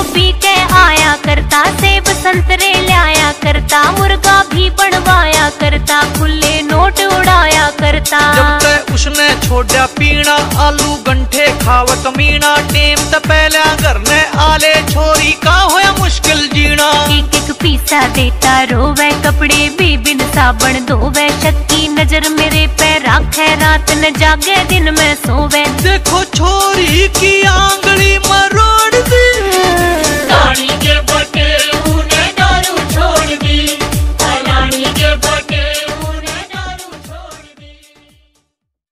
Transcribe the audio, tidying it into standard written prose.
P के आया करता, सेब संतरे लाया करता, मुर्गा भी बनवाया करता, खुले नोट उड़ाया करता। जब तक उसने छोड़ा पीना, आलू गंठे खाव कमीना, टेम त पहले घर ने आले छोरी का होया मुश्किल जीना। एक एक पीसा देता रोवे, कपड़े भी बिन साबन धोवे, शक्की नजर मेरे पे राखे, रात न जागे दिन में सोवे। देखो छोरी की आंख